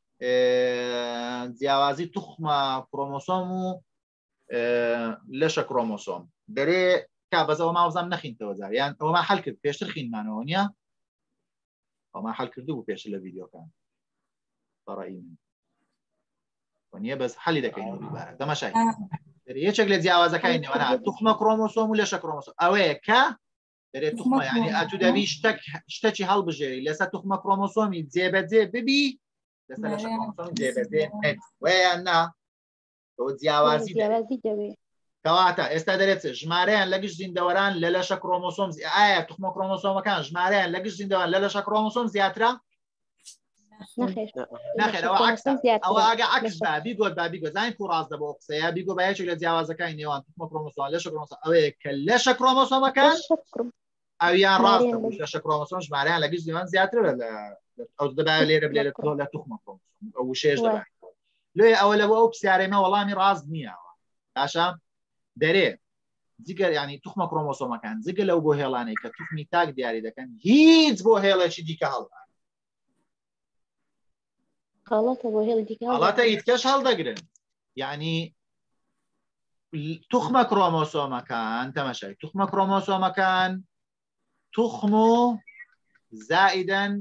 Speaker 1: جیاوازی توخمە کرۆمۆسۆم و لەشە کرۆمۆسۆم دەرێ کا بەزەوە ماوەزام نەخینتەوە جار یان ئەوەمان حەل کرد پێشتر خینمانەوە نییە ئەومان حەل کردو بوو پێش لە ڤیدیۆکان بەڕای من نییە بەس حەلی دەکەین دووبارە تەماشای یەکێک لە جیاوازەکانی نێوەنا توخمە کرۆمۆسۆم و لەشە کرۆمۆسۆم ئەوەیە کە دەرێت توخمە یعنی ئەتو دەبی شتێکی هەڵبژێری لەسەر توخمە کرۆمۆسۆمی جێبەجێ ببی لەسەر لەشە کرۆمۆسۆمی جێبەجێ نەبی وەیان نا تۆ جیاوازی دەبێت کەواتە ئێستا دەرێت ژمارەیان لە گشت زیندەوەران لە لەشە کرۆمۆسۆم ئایا توخمە کرۆمۆسۆمەکان ژمارەیان لە گشت زیندەوەران لە لەشە کرۆمۆسۆم زیاترە نەخێر ئەوە ئاگە عەکس با بیگۆت با بیگۆ زانین کو ڕاست دەبە قسەیە بیگۆ بە یەکێک لە جیاوازەکانی نێوان توخمە کرۆمۆسۆم لەشە کرۆمۆسۆم ئەوەیە کە لەشە کرۆمۆسۆمەکان ئەویان ڕاستە بوو لەشە کرۆمۆسۆم ژمارەیان لە گشت زیندەوەران زیاترە لە ئەو دەبایە لێرە بلێ لە توخمە کرۆمۆسۆم ئەو شێش دەبایە لێ ئەوە لەوە ئەو پرسیارەمە وەڵامی ڕاست نییە باشە دەرێ جگەر ینی توخمە کرۆمۆسۆمەکان جگە لەو بۆ هێڵانەی کە توخمی تاک دیاری دەکەن هیچ بۆ هێڵێکی دیکە هەڵدان
Speaker 3: غلطة بۆ هێڵی دیکە
Speaker 1: غەڵەتە ئیتکەش هەڵدەگرن یعنی توخمە کرۆمۆسۆمەکان تەماشای توخمە کرۆمۆسۆمەکان توخم و زائیدەن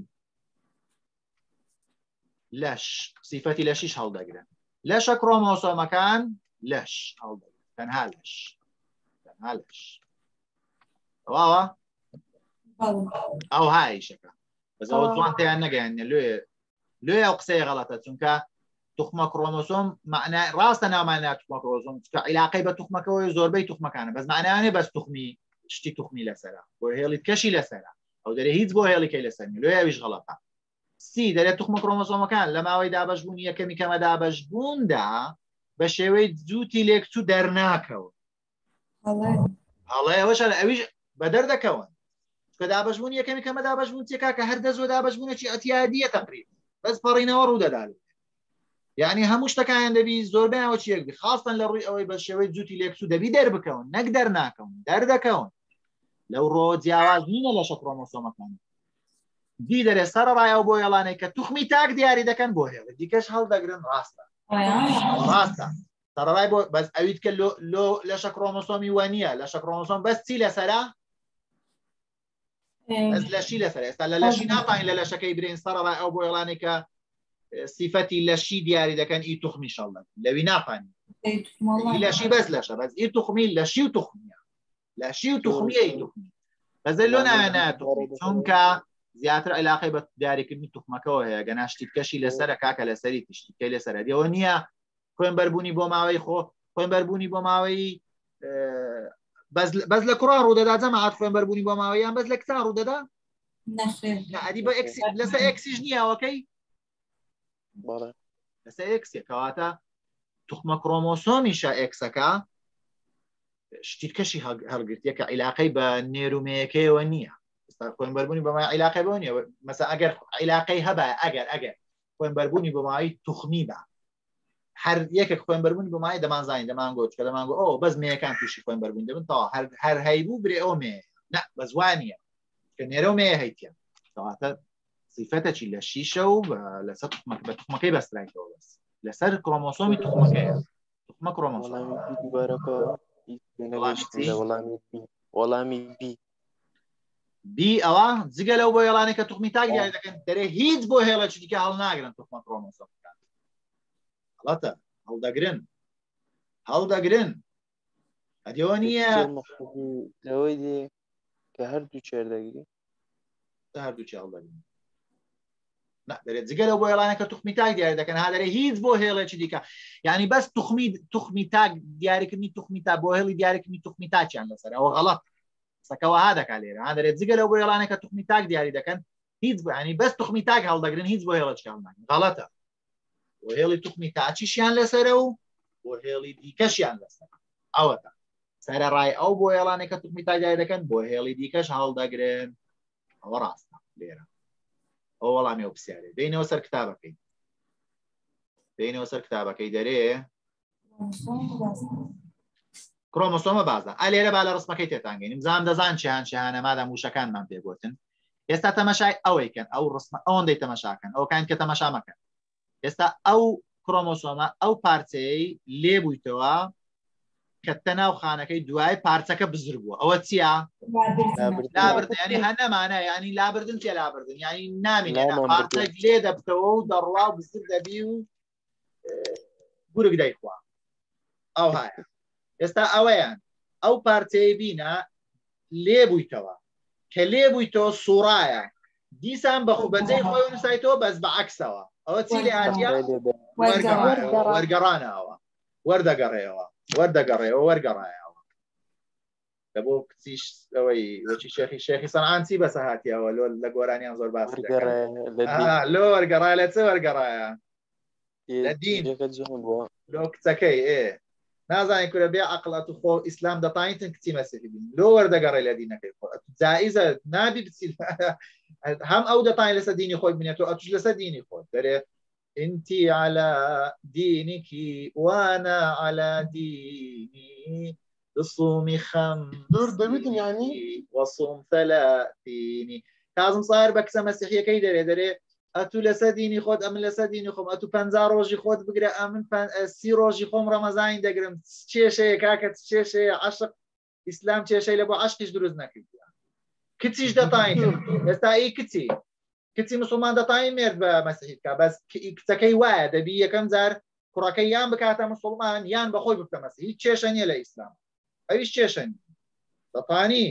Speaker 1: لەش سیفەتی لەشیش هەڵدەگرن لەشە کرۆمۆسۆمەکان لەش هەڵدەگرن تەنها لەش تەنها لەش تەواوە ئەو هایشەکە بەزەوە جوانتیان نەگەیانە لێ لێ ئەو قسەی غەڵەتە چونکە توخمە کرۆمۆسۆم معنای ڕاستە ناومانە توخمە کرۆمۆسۆم عیلاقەی بە توخمەکەەوەی زۆربەی توخمەکانە بەس معنایانێ بەس توخمی شتی توخمی لەسەرە بۆ هێڵیت کەشی لەسەرە ئەو دەرێ هیچ بۆ هێڵیکەی لەسەر نیە لێ ئەویش غەڵەتە سی دەرێت توخمە کرۆمۆسۆمەکان لە ماوەی دابەشبوون یەکەمی کەمە دابەشبووندا بە شێوەی جووتی لێکچوو دەرناکەوە هەڵێ ئەوەش ئەویش بە دەردەکەون کە دابەشبوون یەکەمی کەمە دابەشبوون تێکا کە هەر دە زۆ دابەشبوونێکی ئەتیادیە تەقریب بەس پەڕینەوە ڕوودەدات یعنی هەموو شتەکان دەبی زۆربیانەوە چیەکبی خاستن لە ڕووی ئەوەی بە شێوەی جووتی لێکچوو دەبی دەربکەون نەک دەرناکەون دەردەکەون لەو ڕۆ جیاواز نینە لەشە کرۆمۆسۆمەکان دی دەرێ سەرڕایەوە بۆ هێڵانەی کە توخمی تاک دیاری دەکەن بۆ هێڵ دیکەش هەڵدەگرن ڕاستە ڕاستە سەرڕای بۆ بەس ئەویت کە لەشە کرۆمۆسۆمی وە نییە لەشە کرۆمۆسۆم بەس چی لەسەرە بەس لەشی لەسەر ئێستا لە لەشی ناپاین لە لەشەکەی برین سەرڕای ئەو بۆ هێڵانێک کە سیفەتی لەشی دیاری دەکەن ئی توخمی شەڵدەن لەوی ناپانی لەشی بەس لەشە بەس ئی توخمی لەشی و توخمیە لەشی و توخمیە ئی توخمی بەزە لۆ نایەنە توخمی چونکە زیاتر علاقەی بە دیاریکردنی توخمەکەەوە هەیە گەنا شتیکەشی لەسەرە کاکە لەسەری تشتیکەی لەسەرە دیەوە نییە خۆیان بەربوونی بۆ ماوەی خۆ خۆیان بەربوونی بۆ ماوەی بەس لە کوڕا ڕوودەدا جەماعەت خۆیان بەربوونی بۆ ماوەیان بەس لە کچا ڕوودەدا عادی بە لەسەر ئەکسیش نییەوەکەی لەسەر ئەکسێ کەواتە توخمە کرۆمۆسۆمیشە ئەکسەکە شتیکەشی هەڵگرتیە کە عیلاقەی بە نێرومەیەکەیەوە نییە خۆیان بەربوونی بەمای عیلاقی بۆ نیە مەسا ئەگەر عیلاقەی هەبە ئەگەر ئەگەر خۆیان بەربوونی بەماوەی توخمی بە هەر یەکێک خۆیان بەربوونی بەمای دەمانزانین دەمانگۆ چکە دەمانگۆ ئەو بەس مەیەکان تووشی خۆیان بەربوون دەبن تاوا هەر هەیبوو برێ ئەو مێ نە بە زوانیە کە نێرە مێ هەیتە کەواتە سیفەتەکی لە شیشە و لەسەر بە توخمەکەی بەستراکەوە بەس لەسەر کرۆمۆسۆمی توخمەکەیە توخمە کرۆمۆسۆم
Speaker 2: وەڵامی بی
Speaker 1: بی ئەوە جگە لەو بۆ هێڵانێک کە توخمی تاک دیاری دەکەن دەرێ هیچ بۆ هێڵە دیکە هەڵ ناگرن توخمە کرۆمۆسۆمەکان غەڵەتە هەڵدەگرن هەڵدەگرن ئەدیەوە نییە
Speaker 2: لەوەی دێ کە هەردوو چێر دەگری
Speaker 1: هەردوو چێ هەڵدەگرن دەرێت جگە لەو بۆ هێڵانێک کە توخمی تاک دیاری دەکەن ها دەرێ هیچ بۆ هێڵێکی دیکە یعنی بەس توخمی توخمی تاک دیاریکردنی توخمی تا بۆ هێڵی دیاریکردنی توخمی تاکیان لەسەر ئەوە غەڵەت سەکەوە ها دەکا لێرە ها دەرێت جگە لەو بۆ هێڵانێک کە توخمی تاک دیاری دەکەن هیچ ینی بەس توخمی تاک هەڵدەگرن هیچ بۆ هێڵەکیان ناگرن غەڵەتە بۆ هێڵی توخمی تاچیشیان لەسەرە و بۆ هێڵی دیکەشیان لەسەر ئەوەتە سەرەڕای ئەو بۆ هێڵانێک کە توخمی تاک دیاری دەکەن بۆ هێڵی دیکەش هەڵدەگرن ئەوە ڕاستە لێرە ئەو وەڵامی ئەو پرسیارێ دێنەوە سەر کتابەکەی دێنەوە سەر کتابەکەی دەرێ کرۆمۆسۆمە بازە ئە لێرە با لە ڕسمەکەی تێتانگەین زان دەزان چیان چیانە مادام وشەکانمان پێگوتن ئێستا تەمەشای ئەوەیکەن ئەو ڕسمە ئەوەندەی تەمەشاکەن ئەوکان کە تەمەشا مەکەن ئێستا ئەو کرۆمۆسۆمە ئەو پارچەی لێبوویتەوە کە تەناو خانەکەی دوای پارچەکە بزر بووە ئەوە چییە؟ لابردن ینی هەر نەمانە ینی لابردن چێ لابردن ینی نامینێ پارچەک لێ دەبتەوە و دەڕوا و بزر دەبی و گورگ دەیخوا ئەو هایە ئێستا ئەوەیان ئەو پارچەی بینە لێبوویتەوە کە لێبوویتەوە سوڕایە دیسان بە خوبەجەی خۆی نووسایتەوە بەس بە عەکسەوە ئەوە چی لێ هاتیە وەرگەڕانەوە وەردەگەڕێەوە وەردەگەڕێەوە وەرگەڕایەوە لە بۆ کچیش ئەوەی وەچی شێخی شێخی سەنعانسی بەسە هاتیەوە لۆ لە گۆرانیان زۆر باس لۆ وەرگەڕای لە چ وەرگەڕایە لە دین لۆ کچەکەی ئێ نازانین کورە بێ عەقڵەت و خۆ ئیسلام دەتانیتن کچی مەسیحی بین لۆ وەردەگەڕێ لە دینەکەی خۆ جائیزە نابی بچی هەم ئەو دەتانیت لەسەر دینی خۆی بینێتەوە ئەتوش لەسەر دینی خۆت دەرێ انت على دينك وانا على ديني الصوم خمسين يعني وصوم ثلاثين كاظم صار بكسة مسيحية كي دري دري ئەتوو لەسەر دینی خۆت ئەمن لەسەر دینی خۆم ئەتوو پەنجا ڕۆژی خۆت بگرە ئەمن سی ڕۆژی خۆم ڕەمەزانی دەگرم کێشەیە کاکە کێشەیە عاشق ئیسلام کێشەی لە بۆ عاشقیش دروست نەکردووە کچیش دەتاین ئێستا ئی کچی کچی مسلمان دەتاین مێرد بە مەسیحی بکە بەس کچەکەی وایە دەبی یەکەم جار کوڕەکەی یان بکاتە مسلمان یان بەخۆی بکە مەسیحی هیچ کێشە نییە لە ئیسلام ئەویش کێشە نیە دەتانی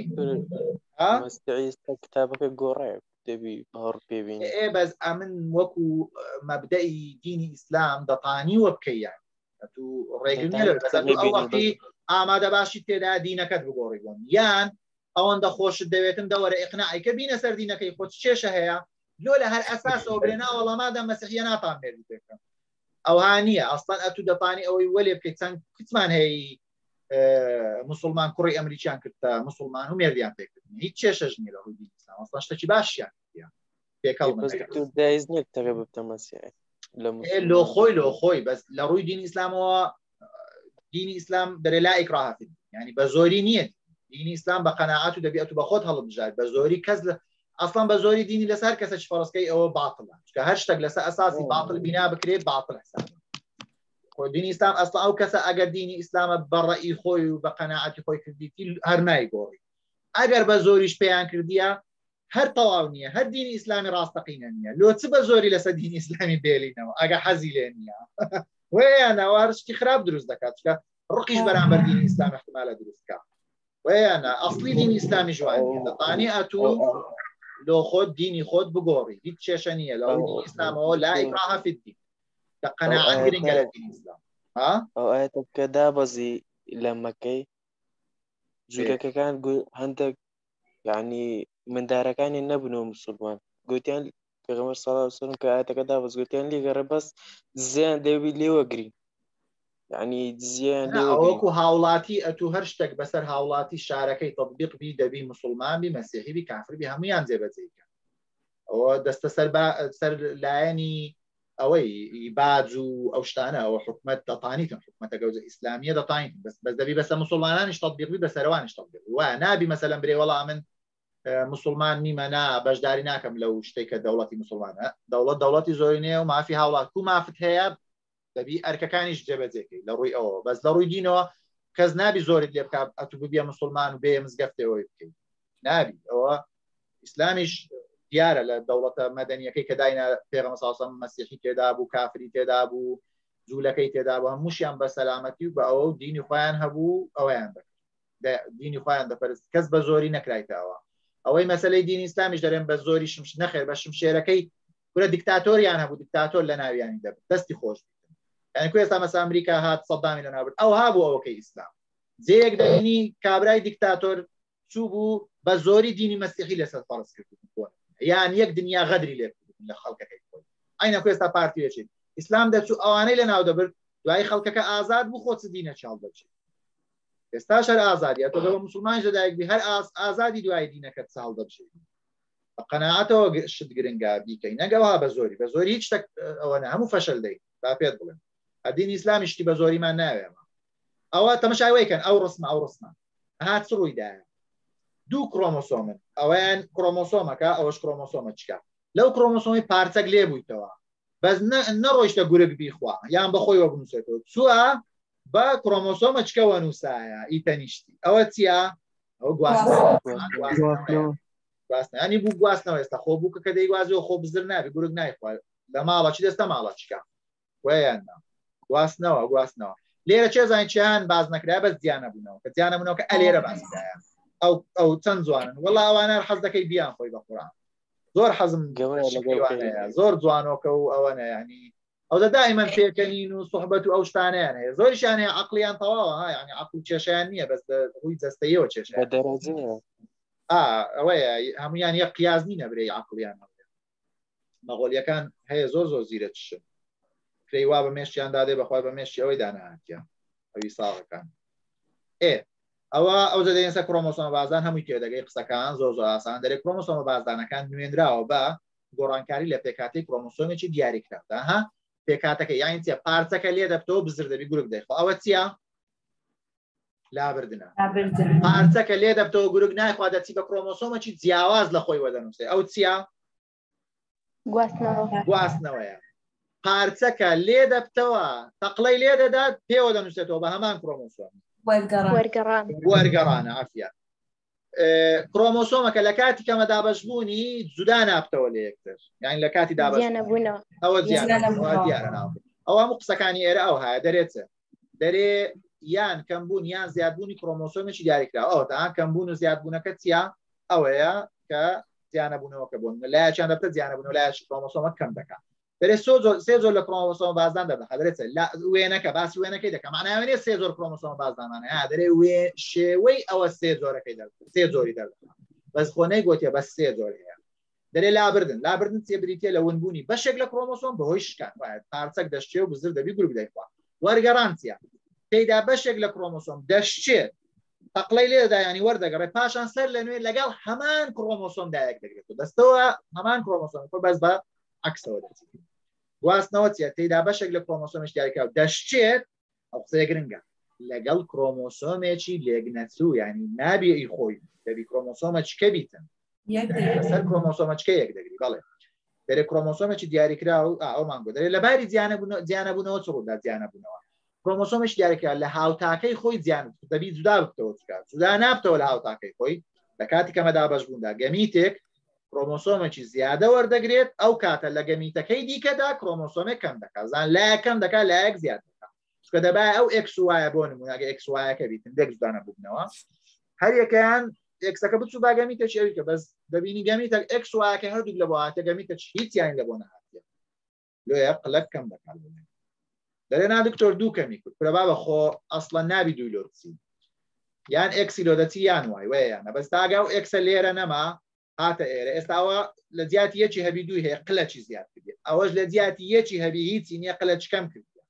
Speaker 2: کتابەکە گۆڕێ دەبی هەڕ پێبین
Speaker 1: ئێ بەس ئەمن وەکو مەبدەئی دینی ئیسلام دەتانی وە بکەیان تو ڕێگل ئەو وەقتی ئامادە باشی تێدا دینەکەت بگۆڕی بوون یان ئەوەندە خۆشت دەوێتن دەوەرە ئیقناعیکە بینە سەر دینەکەی خۆت کێشە هەیە لۆ لە هەر ئەساسەوە برێنا وەڵامادا مەسیحیە ناتان مێردی پێکەم ئەوها نییە ئەستان ئەتوو دەتانی ئەوەی وەلێ بکەیت چەند کچمان هەیە مسلمان کوڕی ئەمریکیان کردە مسلمان و مێردیان پێکردن هیچ کێشەش نیە لە ڕووی دینی ئیسلام ئەستان شتێکی باشیان لۆ خۆی لۆ خۆی بەس لە ڕووی دینی ئیسلامەوە دینی ئیسلام دەرێ لا ئیکراها فی الدین یعنی بە زۆری نییە دینی ئیسلام بە قەناعەت و دەبێت و بە خۆت هەڵبژار بە زۆری کەس لە ئەسڵان بە زۆری دینی لەسەر کەسە فەڕستکەی ئەوە باتڵە چکە هەر شتێک لەسەر ئەساسی باتڵ بینا بکرێت باتڵ حساب دینی ئیسلام ئەسڵ ئەو کەسە ئەگەر دینی ئیسلامە بەڕەئی خۆی و بە قەناعەتی خۆی کردیتی هەر نایگۆڕی ئەگەر بە زۆریش پێیان کردیە هەر تەواو نییە هەر دینی ئیسلامی ڕاستەقینە نییە لۆ چ بە زۆری لەسەر دینی ئیسلامی بێلینەوە ئەگە حەزی لێ نییە ویانەوە شتی خراپ دروست دەکات چکە ڕقیش بەرامبەر دینی ئیسلام احتمالە دروستکە ویانە ئەسڵی دینی ئیسلامی جوانیە دەتانی ئەتوو لۆ خۆت دینی خۆت بگۆڕی هیچ کێشە نییە لە دینی ئیسلامەوە لا ئیکراها فی الدین کە قەناعەت گرنگە لە دینی ئیسلام
Speaker 2: ئەو ئاەتەکە دابەزی لە مەکەی جوولەکەکان هەندێک یعنی مندارەکانی نەبوونەوە مسلمان گوتیان پێغەمبەر صلی الله علیه و سلم کە ئاەتەکە دابەز گوتیان لێگەڕە بەس زیان دەبی لێوەگرین یعنی زیان
Speaker 1: وەکو هاوڵاتی ئەتوو هەر شتێک بەسەر هاوڵاتی شارەکەی تەطبیق بی دەبی مسلمان بی مەسیحی بی کافر بی هەمویان جێبەجێکە ئەوە دەستە سەر لایەنی ئەوەی باج و ئەو شتانە ئەوە حکومەت دەتانیتن حکومەتە گەوجە ئیسلامیە دەتانیت بەس بەس دەبی بەسەر مسلمانانیش تەطبیق بی بەسەرەوانیش تەطبیق وایە نابی مەسەلەن برێ وەڵام من مسلمان نیمە نا بەشداری ناکەم لەو شتێکە دەوڵەتی مسلمانە دەوڵەت دەوڵەتی زۆری نییە و مافی هاوڵات و مافت هەیە دەبی ئەرکەکانیش جێبەجێکەی لە ڕووی ئەوە بەس لە ڕووی دینەوە کەس نابی زۆرت لێ بکات ئەتوو ببیە مسلمان و بێ مزگەفتەوەی بکەیت نابی ئەوە ئیسلامیش دیارە لە دەوڵەتە مەدەنیەکەی کە داینە پێغەمبەر صلی الله علیه و سلم مەسیحی تێدا بوو کافری تێدا بوو جوولەکەی تێدا بوو هەمووشیان بە سەلامەتی و بە ئەوە دینی خۆیان هەبوو ئەوەیان دەکرد دینی خۆیان دەپەرست کەس بە زۆری نەکرایتەوە ئەوەی مەسەلەی دینی ئیسلامیش دەرێن بە زۆری شمش نەخێر بە شمشێرەکەی کورە دیکتاتۆریان هەبوو دیکتاتۆر لە ناویانی دەبێت دەستی خۆش یعنی کو ئێستا مەسا ئەمریکا هات سەدامی لە ناوبرد ئەو هابوو ئەوەکەی ئیسلام جێیەک دەبینی کابرای دیکتاتۆر چوو بوو بە زۆری دینی مەسیحی لەسەر فەرز کردبوو یان یەک دنیا غەدری لێ لە خەڵکەکەی خۆی ئاینە کو ئێستا پارتیەکێت ئیسلام دەچوو ئەوانەی لە ناو دەبرد دوای خەڵکەکە ئازاد بوو خۆت دینە چاڵ دەچێت ئێستا شەر ئازادیە تۆ بە مسلمان جدایک بی هەر ئازادی دوای دینەکەت چاڵ دەبچێت بە قەناعەتەوە شت گرنگا بیکەی نەگەوها بە زۆری بە زۆری هیچ شتێک ئەوە هەموو فەشل دەی با پێت بڵێن دینی ئیسلامی شتی بە زۆریمان ناوێمە ئەوە تەماشاوەیکەن ئەو ڕسمە ئەو ڕسمە هات چ ڕوویدایە دوو کرۆمۆسۆمن ئەویان کرۆمۆسۆمەکە ئەوەش کرۆمۆسۆمە چکە لەو کرۆمۆسۆمی پارچەک لێ بوویتەوە بەس نەڕۆیشتە گورگ بیخوا یان بەخۆی وەبنووسێتەوە چووە بە کرۆمۆسۆمە چکەوە نووسایە ئیتەنیشتی ئەوە چییە؟ ئەو گواستنەوەنی بوو گواستنەوە ئێستا خۆ بووکە کە دەیگوازیەوە خۆ بزر نابی گورگ نایخوا لە ماڵە چی دەستە ماڵە چکە ویاننا گواستنەوە گواستنەوە لێرە چێ زانین چیان باز نەکرای بەس دیانە بوونەوە کە دیانە بوونەوە کە ئەلێرە باسدایە ئەو ئەو چەند جوانن وەڵا ئەوانە حەز دەکەی بیان خۆی بە قورئان زۆر حەزم زۆر جوانۆکە و ئەوەنە یعنی ئەو دە دائیمەن پێکەنین و سوحبەت و ئەو شتانیان هەیە زۆریشیان هەیە عەقلیان تەواوە ها یعنی عەقل و کێشەیان نییە بەس ڕووی جەستەییەوە کێشەیە ئەوەیە هەمویان یەک قیاس نینە برێ عەقلیان مەغۆلیەکان هەیە زۆر زۆر زیرە چشن کرێوا بە مێشتیان دادێ بەخوای بە مێشتی ئەوەی داناهاتیە ئەوی ساڵەکان ئێ ئەوە ئەو دەدەێنسە کرۆمۆسۆمە بازان هەمووی تێدەگەی قسەکان زۆر زۆر ئاسان دەرێت کرۆمۆسۆمە بازدانەکان نوێنراوە بە گۆڕانکاری لە پێکاتی کرۆمۆسۆمێکی دیاریکراوە ها پێکاتەکە یانی چێ پارچەکە لێ دەبتەوە بزر دەبی گورگ دەیخۆ ئەوە چییە؟ لابردنە پارچەکە لێ دەبتەوە گورگ نایخوا دەچی بە کرۆمۆسۆمێکی جیاواز لە خۆی وەدەنووسێ ئەو چییە؟
Speaker 3: گواستنەوە
Speaker 1: گواستنەوەیە پارچەکە لێ دەبتەوە تەقلەی لێ دەدات پێوە دەنووسێتەوە بە هەمان کڕۆمۆسۆم
Speaker 3: وەرگەڕان
Speaker 1: وەرگەڕانە عافیە کڕۆمۆسۆمەکە لە کاتی کەمە دابەشبوونی جودا نابتەوە لە یەکتر یعنی لە کاتی
Speaker 3: زیانەبوونەوە
Speaker 1: ئەوە دیارە ناو ئەوە هەموو قسەکانی ئێرە ئەو هەیە دەرێتە دەرێ یان کەمبوون یان زیادبوونی کڕۆمۆسۆمێکی دیاریکرا ئەو تا کەمبوون و زیادبوونەکە چیا ئەوەیە کە زیانەبوونەوەکە بوون لایەکیان دەبتە زیانەبوون لایەش کڕۆمۆسۆمە کەم دەکات دەرێ سێ زۆر لە کڕۆمۆسۆم بازدان دەبخە دەرێتە وێنەکە باسی وێنەکەی دەکەم معناوێنێ سێ زۆر کڕۆمۆسۆم بازدانانە ها دەرێ وێ شێوەی ئەوە سێ زۆرەکەی سێ زۆری دەردەکات بەس خۆنەی گوتیە بەس سێ زۆر هەیە دەرێ لابردن لابردن چێ بریتێ لە ونبوونی بەشێک لە کڕۆمۆسۆم بەهۆی شکان وایە پارچەک دەشتێ و بزر دەبی گروپ دەیخوا وەرگەڕانتیە پێیدا بەشێک لە کڕۆمۆسۆم دەشتێت تەقلەی لێدا ینی وەردەگەڕێ پاشان سەر لە نوێ لەگەڵ هەمان کڕۆمۆسۆمدا یەک دەگرێت و دەستەوە هەمان کڕۆمۆسۆم بەس بە عکسەوە دەچێت گواستنەوە چیە تێیدا بەشێک لە کڕۆمۆسۆمێک دیاریکراو دەشتێت ئەو قسەیە گرنگە لەگەڵ کڕۆمۆسۆمێکی لێگنەچوو ینی نابێ ئەی خۆی دەبی کڕۆمۆسۆمە چکە بیتن سەر کڕۆمۆسۆمە چکە یەک دەگری بەڵێ دەرێ کڕۆمۆسۆمێکی دیاریکرا و ئەومان گۆ دەرێ لەباری زیانەبوونەوە چ ڕوودا زیانەبوونەوە کڕۆمۆسۆمێکی دیاریکرا لە هاوتاکەی خۆی زیان دەبی جودا بکەوە چکات جودا نابتەوە لە هاوتاکەی خۆی لە کاتی کەمە دابەشبووندا گەمیتێک کڕۆمۆسۆمێکی زیادە وەردەگرێت ئەو کاتە لە گەمیتەکەی دیکەدا کڕۆمۆسۆمێک کەم دەکات زان لایەکەم دەکات لایەک زیاد دەکات چکە دەبای ئەو ئێکس وایە بۆ نمونەگە ئێکس وایەکە بیتن دێک جودا نەبوونەوە هەر یەکەیان ئێکسەکە بچوو با گەمیتە چێوی کە بەس دەبینی گەمیتە ئێکس وایەکە هەردوو لە بۆ هاتە گەمیتە هیچیان لە بۆ نەهاتیە لێە قلەک کەم دەکات دەرێ نا دکتۆر دوو کەمی کرد پرەبا بە خۆ ئەسڵەن نابی دوو لۆرچی یان ئێکسی لۆدەچی یان وای وەیانە بەس تاگا و ئێکسە لێرە نەما هاتە ئێرە ئێستاوە لە جیاتی یەکی هەبی دوی هەیە قلەکی زیاد کردێت ئەوەش لە جیاتی یەکی هەبی هیچی نییە قلەچ کەم کردێت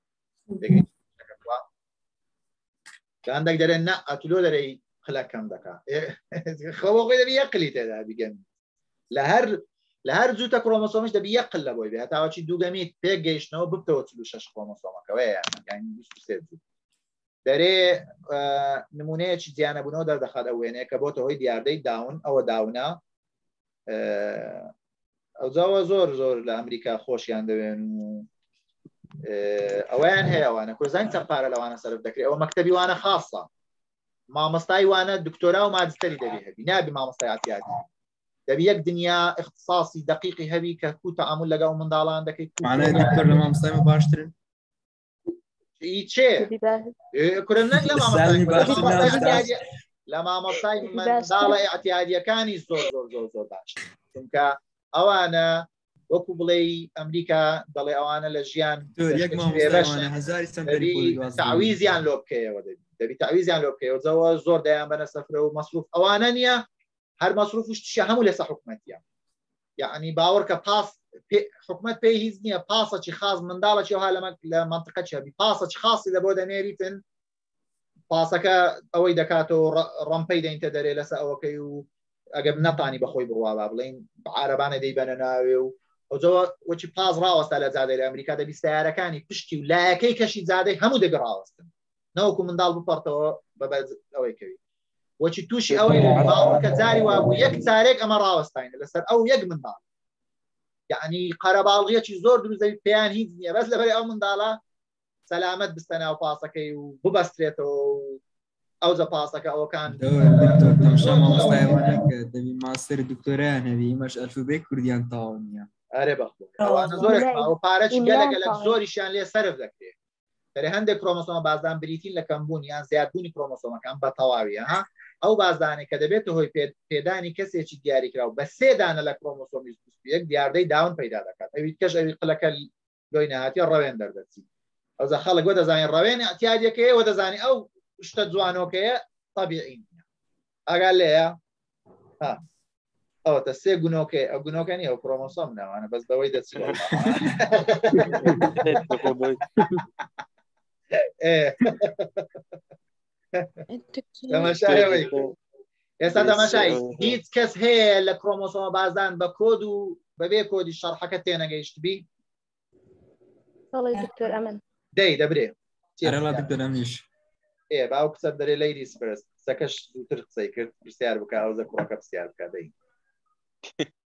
Speaker 1: گاندێک دەرێن نە ئەتولۆ دەرەی قلە کەم دەکات خەوەخۆی دەبی یە قلی تێدا بیگەن لە هەر لە هەر جووتە کڕۆمۆسۆمش دەبی یە قل لە بۆی بێ هەتاوەچی دووگەمیت پێک گەیشتنەوە ببتەوە چل و شەش کڕۆمۆسۆمەکەوەیە یانی بیست و سێ جووت دەرێ نمونەیەکی زیانەبوونەوە دەردەخات ئەو وێنەیە کە بۆتە هۆی دیاردەی داون ئەوە داونە ئەوجاوە زۆر زۆر لە ئەمریکا خۆشیان دەوێن و ئەویان هەیەوانە کورزان چەند پارە لەوانە سەرف دەکرێت ئەوە مەکتەبی وانە خاصە مامۆستای وانە دکتۆرا و ماجستەری دەبێ هەبی نابی مامۆستای ئاتیادی دەبی یەک دنیا اختصاصی دقیقی هەبی کە کو تەعامل لەگەڵ منداڵان دەکەیت
Speaker 5: معنای دکتۆر لە مامۆستای باشترن
Speaker 1: چێ کورن نەک لە مامۆستای لە مامۆستای منداڵە ئەعتیادیەکانی زۆر زۆر زۆر زۆر باش چونکە ئەوانە وەکو بڵێ ئەمریکا دەڵێ ئەوانە لە ژیان تعویزیان لۆ بکەیەوە دەبی تعویزیان لۆ بکەیەوە جەوە زۆر دەیان بەنە سەفرە و مەسروف ئەوانە نییە هەر مەسروف شتیە هەموو لەسەر حکومەتیە یعنی باوەڕکە پاس حکومت پێی هیچ نییە پاسەی خاص منداڵەی وها لە منطقەی هەبی پاسەی خاصی لە بۆ دەنێریتن پاسەکە ئەوەی دەکاتەوە ڕەمپەی دەینتە دەرێ لەسەر ئەوەکەی و ئەگەر نەتانی بەخۆی بڕوا با بڵین عارەبانە دەیبەنە ناوێ و ئەوجەوە وەچی پاس ڕاوەستا لە جادەی لە ئەمریکا دەبی سیارەکانی پشتی و لایەکەی کەشی جادەی هەموو دەگەڕاوەستن نەوەکو منداڵ بپەڕتەوە بە ئەوەی کەوی وەچی تووشی ئەوەی باوەڕکە جاری وابوو یەک چارێک ئەمە ڕاوەستاینە لەسەر ئەو یەک منداڵ یعنی قەرەباڵغیەکی زۆر دروزەوی پێیان هیچ نییە بەس لەبەر ئەو منداڵە سەلامەت بستە ناو پاسەکەی و ببەسترێتەوە و ئەوجە پاسەکە ئەوەکان
Speaker 5: دەبی ماستەر دکتۆرایان هەبی ئمەش ئەلفوبێ کوردیان تاوە نییە
Speaker 1: ئەرێ بەخۆ زۆر پارەی گەلەگەلە زۆریشیان لێ سەرف دەکرێت دەرێ هەندێک کڕۆمۆسۆمە بازدان بریتین لە کەمبوون یان زیادبوونی کڕۆمۆسۆمەکان بە تەواویە ها ئەو بازدانێک کە دەبێتە هۆی پێدانی کەسێکی دیاریکراوە بە سێدانە لە کڕۆمۆسۆمی یەک دیاردەی داون پەیدا دەکات ئەوی کەش ئەوی قلەکە لۆی نهاتیە ڕەوێن دەردەچی ئەوزە خەڵک وە دەزانین ڕەوێن ئەتیادیەکەیە وە دەزانی ئەو شتە جوانۆکەیە طبیعی نییە ئەگەر لێیە ئەوە تە سێ گونۆکەی ئەو گونۆکە نیە ئەو کڕۆمۆسۆم ناوانە بەس بەوەی دەچێت ئێستا تەماشای هیچ کەس هەیە لە کڕۆمۆسۆمە بازدان بە کۆد و بەبێ کۆدی شەرحەکە تێنەگەیشت بی
Speaker 3: دکتۆر ئەمن
Speaker 1: دەی دەبرێ
Speaker 5: دکتۆر ئەمیش
Speaker 1: ئێ باو کچە دەرێ لەیری سپرست سەکەش زووتر قسەی کرد پرسیار بکە ئەوزە کوڕەکە پرسیار بکە دەی